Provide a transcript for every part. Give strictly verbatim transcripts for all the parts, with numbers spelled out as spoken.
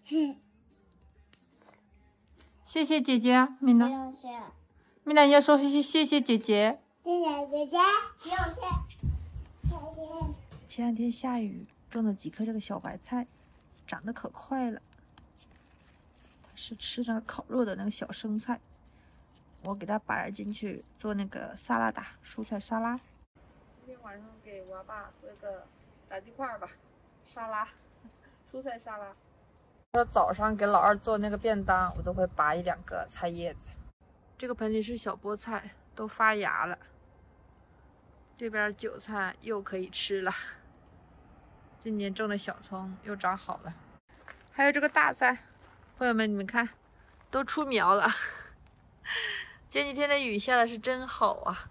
谢谢姐姐，米娜。米娜要说谢谢谢谢姐姐。 谢谢姐姐，谢谢。 前两天下雨，种了几棵这个小白菜，长得可快了。它是吃那个烤肉的那个小生菜，我给它摆进去做那个沙拉达，蔬菜沙拉。今天晚上给我爸做一个炸鸡块吧，沙拉，蔬菜沙拉。说早上给老二做那个便当，我都会拔一两个菜叶子。这个盆里是小菠菜，都发芽了。这边韭菜又可以吃了。今年种的小葱又长好了，还有这个大菜，朋友们你们看，都出苗了。前几天的雨下的是真好啊。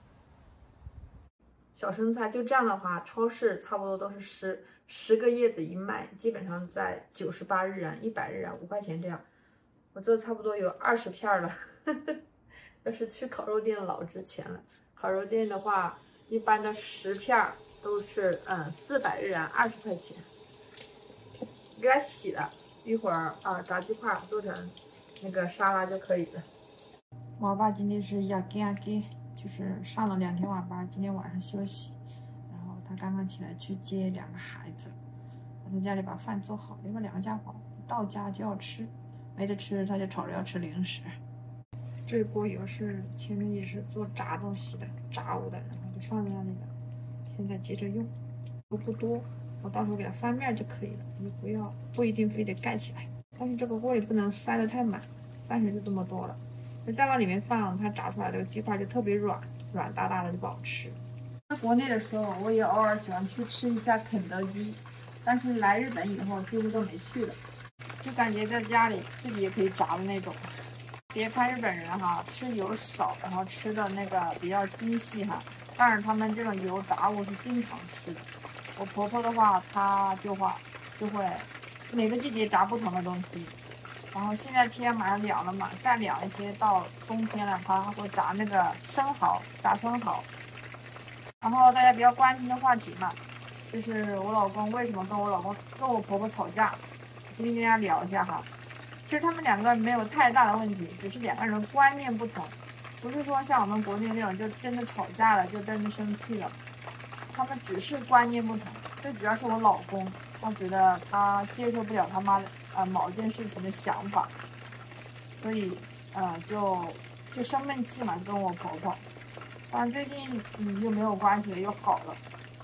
小生菜就这样的话，超市差不多都是十十个叶子一卖，基本上在九十八日元、一百日元五块钱这样。我这差不多有二十片了，要是去烤肉店老值钱了。烤肉店的话，一般的十片都是嗯四百日元，二十块钱。给它洗了一会儿啊，炸鸡块做成那个沙拉就可以了。我爸今天是呀给呀给，就是上了两天晚班，今天晚上休息。然后他刚刚起来去接两个孩子，我在家里把饭做好，因为两个家伙一到家就要吃，没得吃他就吵着要吃零食。这锅油是前面也是做炸东西的，炸物的，然后就放在那里了。现在接着用，油不多，我到时候给它翻面就可以了，你不要不一定非得盖起来。但是这个锅里不能塞得太满，饭水就这么多了。再往里面放，它炸出来这个鸡块就特别软，软哒哒的就不好吃。在国内的时候，我也偶尔喜欢去吃一下肯德基，但是来日本以后几乎都没去了，就感觉在家里自己也可以炸的那种。别看日本人哈吃油少，然后吃的那个比较精细哈，但是他们这种油炸物是经常吃的。我婆婆的话，她就话就会每个季节炸不同的东西。然后现在天马上凉了嘛，再凉一些，到冬天了，它会炸那个生蚝，炸生蚝。然后大家比较关心的话题嘛，就是我老公为什么跟我老公跟我婆婆吵架，今天跟大家聊一下哈。其实他们两个没有太大的问题，只是两个人观念不同，不是说像我们国内那种就真的吵架了，就真的生气了。他们只是观念不同，最主要是我老公，他觉得他接受不了他妈的呃某件事情的想法，所以呃就就生闷气嘛，跟我婆婆。但最近嗯又没有关系了，又好了。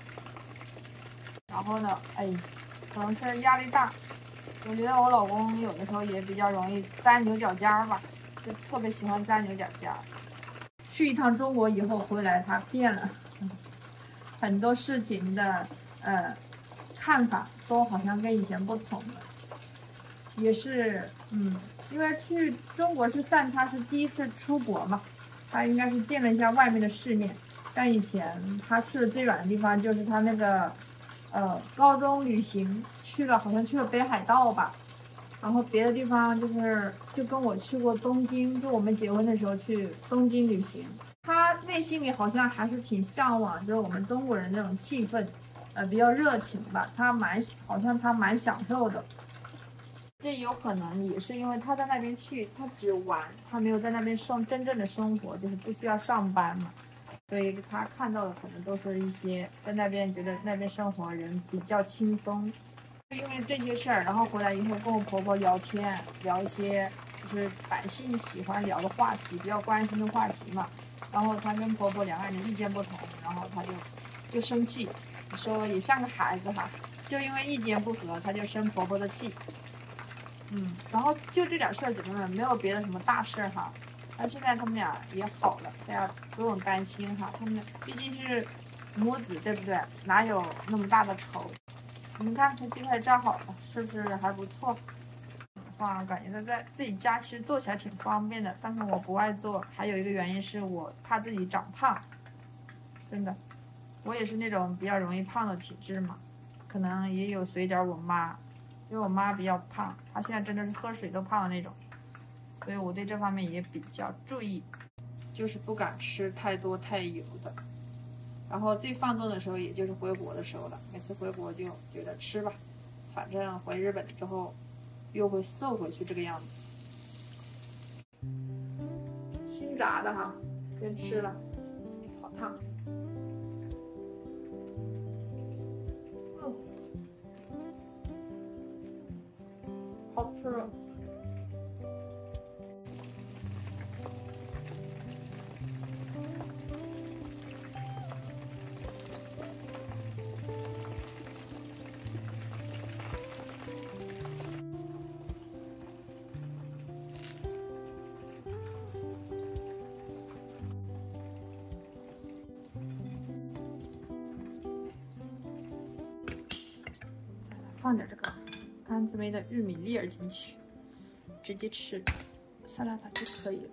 然后呢，哎，可能是压力大。我觉得我老公有的时候也比较容易钻牛角尖儿吧，就特别喜欢钻牛角尖儿。去一趟中国以后回来，他变了，很多事情的呃看法都好像跟以前不同了。也是，嗯，因为去中国是算他是第一次出国嘛，他应该是见了一下外面的世面。但以前他去的最远的地方就是他那个。呃，高中旅行去了，好像去了北海道吧，然后别的地方就是就跟我去过东京，就我们结婚的时候去东京旅行，他内心里好像还是挺向往，就是我们中国人那种气氛，呃，比较热情吧，他蛮好像他蛮享受的。这有可能也是因为他在那边去，他只玩，他没有在那边生真正的生活，就是不需要上班嘛。所以他看到的可能都是一些在那边觉得那边生活人比较轻松，因为这些事儿，然后回来以后跟我婆婆聊天，聊一些就是百姓喜欢聊的话题，比较关心的话题嘛。然后她跟婆婆两个人的意见不同，然后她就就生气，说也像个孩子哈，就因为意见不合，她就生婆婆的气。嗯，然后就这点事儿怎么了？没有别的什么大事哈。那现在他们俩也好了，大家不用担心哈。他们毕竟是母子，对不对？哪有那么大的仇？你们看，这鸡块炸好了，是不是还不错？哇，感觉他在自己家其实做起来挺方便的，但是我不爱做。还有一个原因是我怕自己长胖，真的，我也是那种比较容易胖的体质嘛，可能也有随点我妈，因为我妈比较胖，她现在真的是喝水都胖的那种。所以我对这方面也比较注意，就是不敢吃太多太油的。然后最放纵的时候，也就是回国的时候了。每次回国就觉得吃吧，反正回日本之后又会瘦回去这个样子。新炸的哈，先吃了，好烫。嗯，好吃了。放点这个干紫莓的玉米粒儿进去，直接吃沙拉塔就可以了。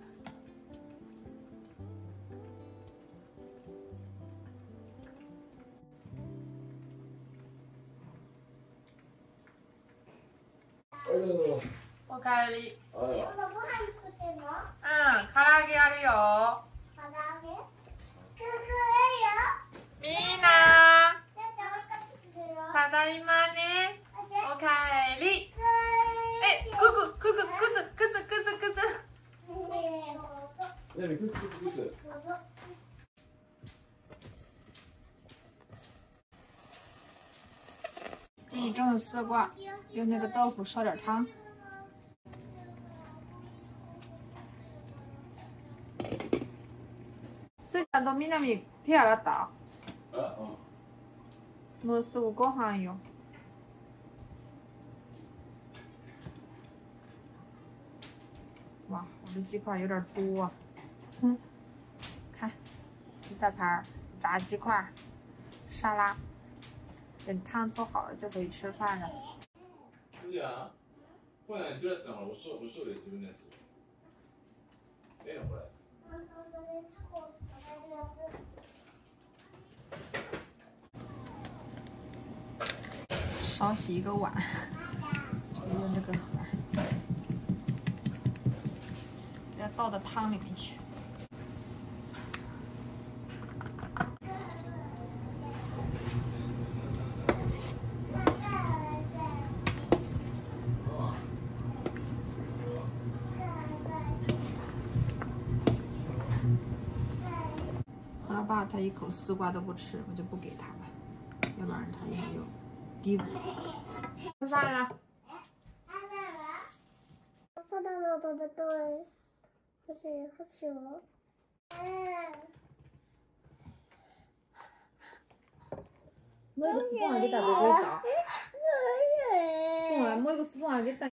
おかえり。 今ご飯作ってんの？ うん、唐揚げあるよ。 唐揚げ？くくれよ。 みーな。 だって追いかけてるよ。 ただいまね。おかえり。え、くくくくくずくずくずくず。 那你快快快快！ 自己种的丝瓜，用那个豆腐烧点汤。スイちゃんとみなみ手洗った？ 啊嗯。 もうすぐご飯よ。哇，我的鸡块有点多啊。哼，看，一大盘炸鸡块，沙拉。等汤做好了就可以吃饭了。 对呀，不然你吃了什么？我说我说的自分のやつ。ええのこれ。少洗一个碗，就用这个盒，给它倒到汤里面去。我老爸他一口丝瓜都不吃，我就不给他了，要不然他也有低补。吃饭了。 バナナ食べたい。欲しい、箸は？ 摸一个 spoon 给大哥哥找。spoon 摸一个 spoon 给大。